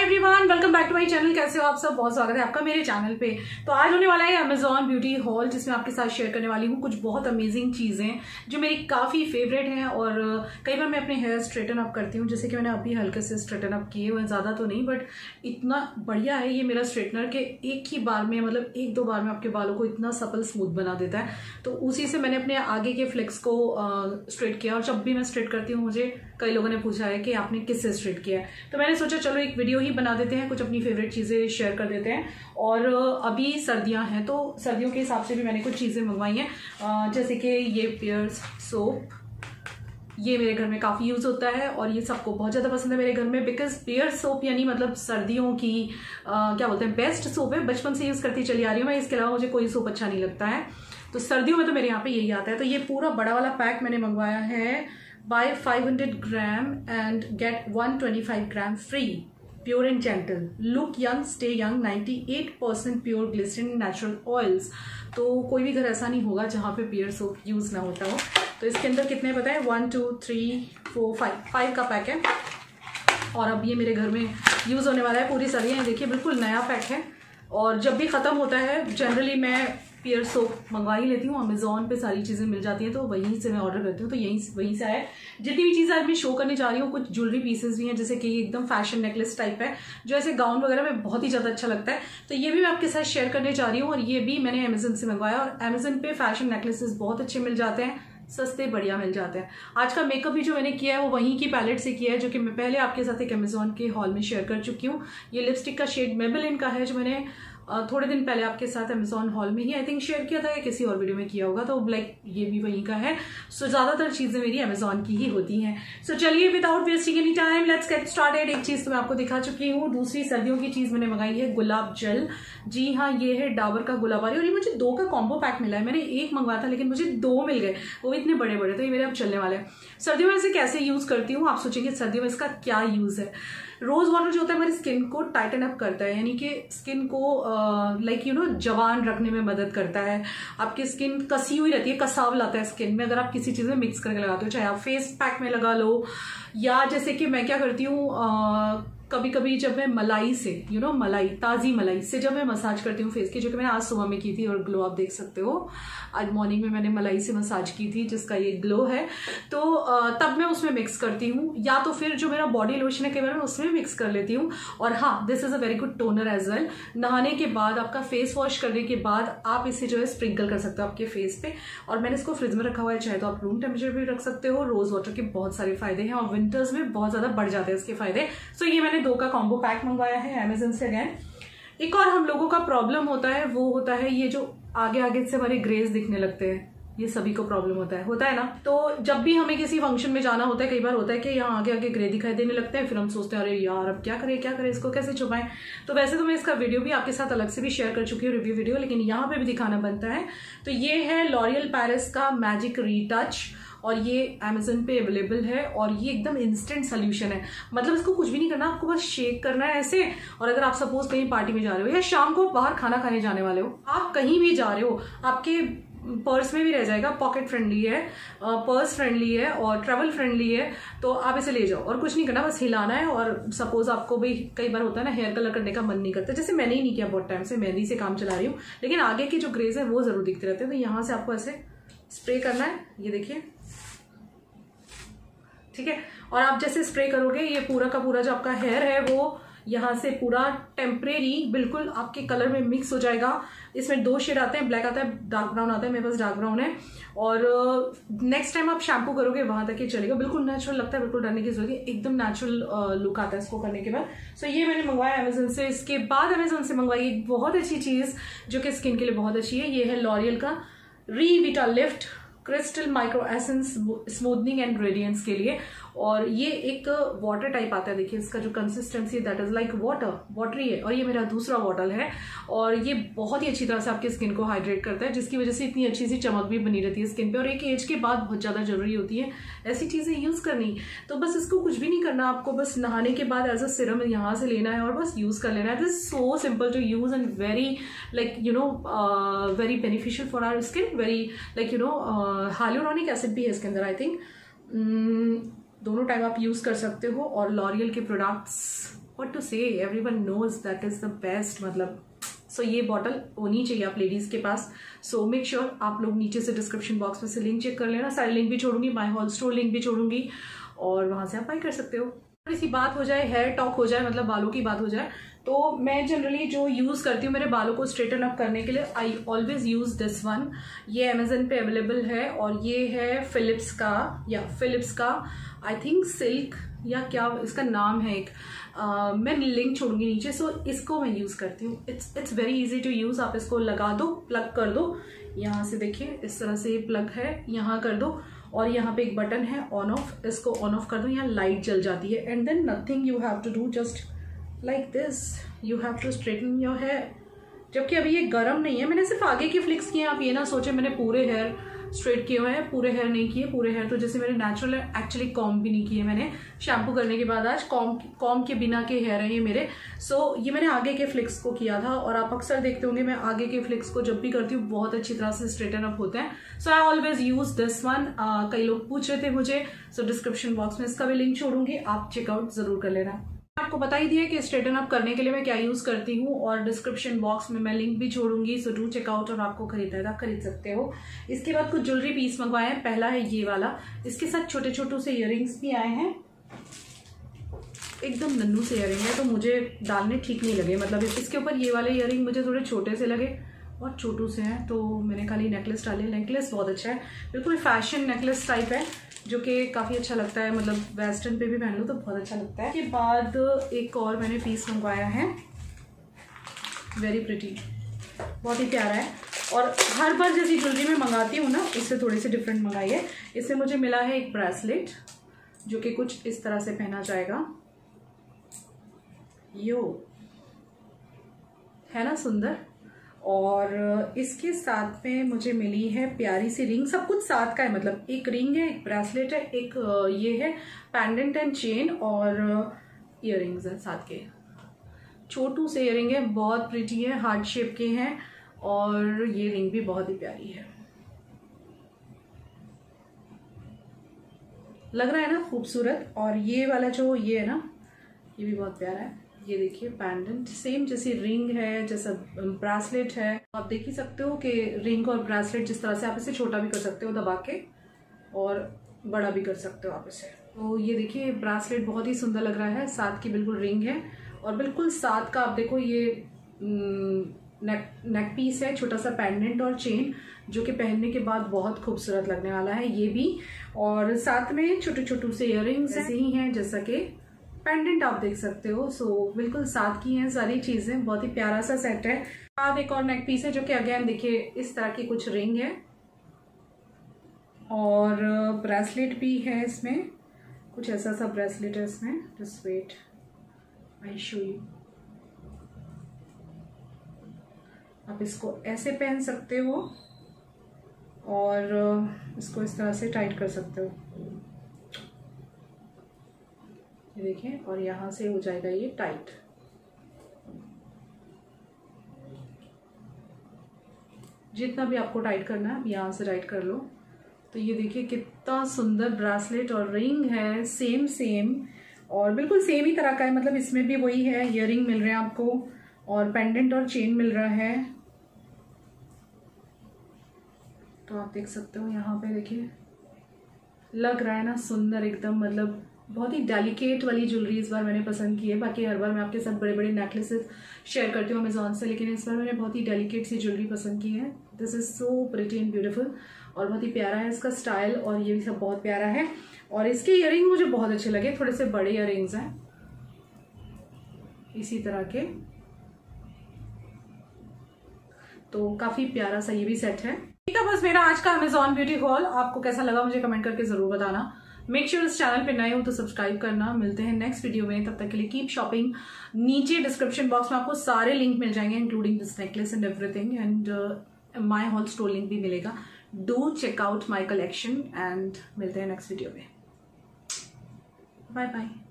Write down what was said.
Everyone, welcome back to my channel. कैसे हो आप सब? बहुत स्वागत है आपका मेरे चैनल पे। तो आज होने वाला है अमेजॉन ब्यूटी हॉल, जिसमें आपके साथ शेयर करने वाली हूँ कुछ बहुत अमेजिंग चीजें जो मेरी काफी फेवरेट हैं। और कई बार मैं अपने हेयर स्ट्रेटन अप करती हूँ, जैसे कि मैंने अभी हल्के से स्ट्रेटन अप किए हुए, ज्यादा तो नहीं, बट इतना बढ़िया है ये मेरा स्ट्रेटनर के एक ही बार में, मतलब एक दो बार में आपके बालों को इतना सपल स्मूथ बना देता है। तो उसी से मैंने अपने आगे के फ्लेक्स को स्ट्रेट किया। और जब भी मैं स्ट्रेट करती हूँ, मुझे कई लोगों ने पूछा है कि आपने किससे स्ट्रेट किया है, तो मैंने सोचा चलो एक वीडियो ही बना देते हैं, कुछ अपनी फेवरेट चीजें शेयर कर देते हैं। और अभी सर्दियां हैं, तो सर्दियों के हिसाब से भी मैंने कुछ चीजें मंगवाई हैं, जैसे कि ये पियर्स सोप, ये मेरे घर में काफी यूज होता है और ये सबको बहुत ज्यादा पसंद है मेरे घर में, बिकॉज पियर्स सोप यानी मतलब सर्दियों की क्या बोलते हैं, बेस्ट सोप है। बचपन से यूज करती चली आ रही हूँ मैं, इसके अलावा मुझे कोई सोप अच्छा नहीं लगता है। तो सर्दियों में तो मेरे यहाँ पे यही आता है। तो ये पूरा बड़ा वाला पैक मैंने मंगवाया है, buy 500 gram and get 125 gram free. Pure and gentle, look young, stay young, 98% pure glycerin natural oils। तो कोई भी घर ऐसा नहीं होगा जहाँ पे पियर सोप यूज ना होता हो। तो इसके अंदर कितने पता है, 1 2 3 4 5 का पैक है। और अब ये मेरे घर में यूज होने वाला है पूरी सर्दियाँ। देखिए बिल्कुल नया पैक है। और जब भी खत्म होता है जनरली मैं पियर सोप मंगवा ही लेती हूँ। अमेजॉन पे सारी चीजें मिल जाती हैं, तो वहीं से मैं ऑर्डर करती हूँ। तो वहीं से आया। जितनी भी चीजें आज मैं शो करने जा रही हूँ, कुछ ज्वेलरी पीसेस भी हैं, जैसे कि एकदम फैशन नेकलेस टाइप है, जो ऐसे गाउन वगैरह में बहुत ही ज्यादा अच्छा लगता है। तो ये भी मैं आपके साथ शेयर करने जा रही हूँ। और ये भी मैंने अमेजन से मंगवाया। और अमेजन पे फैशन नेकलेसेस बहुत अच्छे मिल जाते हैं, सस्ते बढ़िया मिल जाते हैं। आज का मेकअप भी जो मैंने किया है वो वहीं की पैलेट से किया है, जो कि मैं पहले आपके साथ एक अमेजॉन के हॉल में शेयर कर चुकी हूँ। ये लिपस्टिक का शेड मेबेलिन का है, जो मैंने थोड़े दिन पहले आपके साथ अमेजॉन हॉल में ही आई थिंक शेयर किया था, या किसी और वीडियो में किया होगा। तो लाइक ये भी वहीं का है। सो ज्यादातर चीजें मेरी अमेजॉन की ही होती हैं। सो चलिए without wasting any time let's get started. एक चीज तो मैं आपको दिखा चुकी हूँ, दूसरी सर्दियों की चीज मैंने मंगाई है, गुलाब जल। जी हाँ, ये है डाबर का गुलाबारी। और ये मुझे 2 का कॉम्बो पैक मिला है। मैंने 1 मंगवाया था लेकिन मुझे 2 मिल गए, वो इतने बड़े बड़े। तो ये मेरे अब चलने वाले हैं। सर्दियों में इसे कैसे यूज करती हूँ, आप सोचेंगे सर्दियों में इसका क्या यूज है। रोज वाटर जो होता है हमारी स्किन को टाइटन अप करता है, यानी कि स्किन को लाइक यू नो जवान रखने में मदद करता है। आपकी स्किन कसी हुई रहती है, कसाव लाता है स्किन में, अगर आप किसी चीज में मिक्स करके लगाते हो, चाहे आप फेस पैक में लगा लो, या जैसे कि मैं क्या करती हूँ, कभी कभी जब मैं मलाई से मलाई, ताजी मलाई से जब मैं मसाज करती हूँ फेस की, जो कि मैंने आज सुबह में की थी, और ग्लो आप देख सकते हो, आज मॉर्निंग में मैंने मलाई से मसाज की थी जिसका ये ग्लो है। तो तब मैं उसमें मिक्स करती हूँ, या तो फिर जो मेरा बॉडी लोशन है कई बार मैं उसमें मिक्स कर लेती हूँ। और हाँ, this is a very good toner as well. नहाने के बाद, आपका फेस वॉश करने के बाद आप इसे जो है स्प्रिंकल कर सकते हो आपके फेस पे। और मैंने इसको फ्रिज में रखा हुआ है, चाहे तो आप रूम टेम्परेचर भी रख सकते हो। रोज वाटर के बहुत सारे फायदे हैं, और विंटर्स में बहुत ज्यादा बढ़ जाते हैं इसके फायदे। सो ये मैंने 2 का कॉम्बो पैक मंगवाया है अमेजन से। अगेन एक और हम लोगों का प्रॉब्लम होता है, वो होता है ये जो आगे आगे से हमारे ग्रेज दिखने लगते हैं। ये सभी को प्रॉब्लम होता है ना। तो जब भी हमें किसी फंक्शन में जाना होता है, कई बार होता है कि यहाँ आगे आगे ग्रे दिखाई देने लगते हैं, फिर हम सोचते हैं अरे यार अब क्या करें इसको कैसे छुपाएं। तो वैसे तो मैं इसका वीडियो भी आपके साथ अलग से भी शेयर कर चुकी हूँ, रिव्यू वीडियो, लेकिन यहाँ पे भी दिखाना बनता है। तो ये है लॉरियल पेरिस का मैजिक रीटच, और ये अमेजन पे अवेलेबल है। और ये एकदम इंस्टेंट सोल्यूशन है, मतलब इसको कुछ भी नहीं करना, आपको बस शेक करना है ऐसे। और अगर आप सपोज कहीं पार्टी में जा रहे हो, या शाम को बाहर खाना खाने जाने वाले हो, आप कहीं भी जा रहे हो, आपके पर्स में भी रह जाएगा, पॉकेट फ्रेंडली है, पर्स फ्रेंडली है और ट्रेवल फ्रेंडली है। तो आप इसे ले जाओ और कुछ नहीं करना, बस हिलाना है। और सपोज आपको भी कई बार होता है ना, हेयर कलर करने का मन नहीं करता, जैसे मैंने ही नहीं किया बहुत टाइम से, मेहंदी से काम चला रही हूँ, लेकिन आगे के जो ग्रेज है वो जरूर दिखते रहते हैं। तो यहाँ से आपको ऐसे स्प्रे करना है, ये देखिए, ठीक है। और आप जैसे स्प्रे करोगे, ये पूरा का पूरा जो आपका हेयर है वो यहाँ से पूरा टेम्परेरी बिल्कुल आपके कलर में मिक्स हो जाएगा। इसमें 2 शेड आते हैं, ब्लैक आता है, डार्क ब्राउन आता है, मेरे पास डार्क ब्राउन है। और नेक्स्ट टाइम आप शैम्पू करोगे वहां तक ही चलेगा, बिल्कुल नेचुरल लगता है, बिल्कुल डरने की जरूरत है, एकदम नेचुरल लुक आता है इसको करने के बाद। सो ये मैंने मंगवाया अमेजन से। इसके बाद अमेजन से मंगवाई एक बहुत अच्छी चीज जो कि स्किन के लिए बहुत अच्छी है, ये है लॉरियल का Revitalift crystal micro essence smoothening and radiance के लिए। और ये एक वाटर टाइप आता है, देखिए इसका जो consistency that is like watery है। और ये मेरा दूसरा बॉटल है, और ये बहुत ही अच्छी तरह से आपकी स्किन को हाइड्रेट करता है, जिसकी वजह से इतनी अच्छी सी चमक भी बनी रहती है स्किन पे। और एक एज के बाद बहुत ज्यादा जरूरी होती है ऐसी चीजें यूज करनी। तो बस इसको कुछ भी नहीं करना, आपको बस नहाने के बाद एज अ सिरम यहाँ से लेना है और बस यूज कर लेना है। This is so simple to use and very like very beneficial for our skin, very like hyaluronic acid भी है इसके अंदर, आई थिंक दोनों टाइम आप यूज कर सकते हो। और लॉरियल के products what to say, everyone knows that is the best, मतलब सो ये बॉटल होनी चाहिए आप लेडीज के पास। सो मेक श्योर आप लोग नीचे से डिस्क्रिप्शन बॉक्स में से लिंक चेक कर लेना, सारे लिंक भी छोड़ूंगी, माय हॉल स्टोर लिंक भी छोड़ूंगी और वहां से आप बाय कर सकते हो। थोड़ी सी बात हो जाए, हेयर टॉक हो जाए, मतलब बालों की बात हो जाए, तो मैं जनरली जो यूज़ करती हूँ मेरे बालों को स्ट्रेटन अप करने के लिए, I always use this one. ये अमेजन पे अवेलेबल है और ये है फिलिप्स का आई थिंक सिल्क या क्या इसका नाम है एक, मैं लिंक छोड़ूंगी नीचे। सो इसको मैं यूज़ करती हूँ, it's very easy to use. आप इसको लगा दो, प्लग कर दो, यहाँ से देखिए इस तरह से प्लग है, यहाँ कर दो और यहाँ पे एक बटन है ऑन ऑफ, इसको ऑन ऑफ कर दो, यहाँ लाइट जल जाती है and then nothing you have to do, just like this you have to straighten your hair. जबकि अभी ये गर्म नहीं है, मैंने सिर्फ आगे की फ्लिक्स किए, आप ये ना सोचे मैंने पूरे हेयर स्ट्रेट किए हुए हैं, पूरे हेयर नहीं किए। पूरे हेयर तो जैसे मेरे नेचुरल है, एक्चुअली कॉम्ब भी नहीं किए मैंने, शैम्पू करने के बाद आज कॉम्ब के बिना के हेयर हैं ये मेरे। सो ये मैंने आगे के फ्लिक्स को किया था और आप अक्सर देखते होंगे मैं आगे के फ्लिक्स को जब भी करती हूँ बहुत अच्छी तरह से स्ट्रेटन अप होते हैं। So I always use this one. कई लोग पूछ रहे थे मुझे, सो डिस्क्रिप्शन बॉक्स में इसका भी लिंक छोड़ूंगी, आप चेकआउट जरूर कर लेना। आपको बता ही दिया कि स्ट्रेटन अप करने के लिए मैं क्या यूज करती हूँ और डिस्क्रिप्शन बॉक्स में मैं लिंक भी छोड़ूंगी, सो डू चेकआउट और आपको खरीदना है आप खरीद सकते हो। इसके बाद कुछ ज्वेलरी पीस मंगवाए हैं, पहला है ये वाला, इसके साथ छोटे छोटे से इयररिंग्स भी आए हैं, एकदम नन्नू से इयररिंग है तो मुझे डालने ठीक नहीं लगे, मतलब इसके ऊपर ये वाले इयररिंग मुझे थोड़े छोटे से लगे, बहुत छोटू से हैं, तो मैंने खाली नेकलेस डाले। नेकलेस बहुत अच्छा है, बिल्कुल फैशन नेकलेस टाइप है जो कि काफ़ी अच्छा लगता है, मतलब वेस्टर्न पे भी पहन लो तो बहुत अच्छा लगता है। इसके बाद एक और मैंने पीस मंगवाया है, वेरी प्रिटी, बहुत ही प्यारा है और हर बार जैसी ज्वेलरी में मंगाती हूँ ना इससे थोड़ी सी डिफरेंट मंगाई है। इससे मुझे मिला है एक ब्रेसलेट जो कि कुछ इस तरह से पहना जाएगा, यो है ना सुंदर, और इसके साथ में मुझे मिली है प्यारी सी रिंग, सब कुछ साथ का है, मतलब एक रिंग है, एक ब्रेसलेट है, एक ये है पेंडेंट एंड चेन और इयररिंग्स है साथ के, छोटू से इयररिंग है, बहुत प्रिटी है, हार्ट शेप के हैं और ये रिंग भी बहुत ही प्यारी है, लग रहा है ना खूबसूरत। और ये वाला जो ये है ना ये भी बहुत प्यारा है, ये देखिए पेंडेंट सेम जैसी रिंग है, जैसा ब्रेसलेट है, आप देख ही सकते हो कि रिंग और ब्रेसलेट जिस तरह से आप इसे छोटा भी कर सकते हो दबा के और बड़ा भी कर सकते हो आप इसे। तो ये देखिए ब्रेसलेट बहुत ही सुंदर लग रहा है, साथ की बिल्कुल रिंग है और बिल्कुल साथ का आप देखो ये नेक पीस है, छोटा सा पेंडेंट और चेन जो कि पहनने के बाद बहुत खूबसूरत लगने वाला है ये भी, और साथ में छोटे छोटे से इयररिंग्स ऐसे ही हैं जैसा कि पेंडेंट आप देख सकते हो। सो बिल्कुल साथ की हैं सारी चीजें, बहुत ही प्यारा सा सेट है। बाद एक और नेक पीस है जो कि अगेन देखिए इस तरह की कुछ रिंग है और ब्रेसलेट भी है, इसमें कुछ ऐसा सा ब्रेसलेट है इसमें, just wait I show you. आप इसको ऐसे पहन सकते हो और इसको इस तरह से टाइट कर सकते हो, ये देखें, और यहाँ से हो जाएगा ये टाइट। जितना भी आपको टाइट करना है यहाँ से टाइट कर लो। तो ये देखिए कितना सुंदर ब्रेसलेट और रिंग है, सेम और बिल्कुल सेम ही तरह का है, मतलब इसमें भी वही है, इयररिंग मिल रहे हैं आपको और पेंडेंट और चेन मिल रहा है। तो आप देख सकते हो यहाँ पे देखिए, लग रहा है ना सुंदर एकदम, मतलब बहुत ही डेलिकेट वाली ज्वेलरी इस बार मैंने पसंद की है। बाकी हर बार मैं आपके साथ बड़े बड़े नेकलेसेस शेयर करती हूँ अमेजोन से, लेकिन इस बार मैंने बहुत ही डेलिकेट सी ज्वेलरी पसंद की है। This is so pretty and beautiful और बहुत ही प्यारा है इसका स्टाइल और ये भी सब बहुत प्यारा है। और इसके इयररिंग मुझे बहुत अच्छे लगे, थोड़े से बड़े इयररिंग्स हैं इसी तरह के, तो काफी प्यारा सा ये भी सेट है। ठीक है, बस मेरा आज का अमेजॉन ब्यूटी हॉल आपको कैसा लगा मुझे कमेंट करके जरूर बताना। मेक श्योर इस चैनल पे नए हो तो सब्सक्राइब करना। मिलते हैं नेक्स्ट वीडियो में, तब तक के लिए कीप शॉपिंग। नीचे डिस्क्रिप्शन बॉक्स में आपको सारे लिंक मिल जाएंगे including this necklace and everything, and my haul store link भी मिलेगा। Do check out my collection and मिलते हैं नेक्स्ट वीडियो में। Bye bye.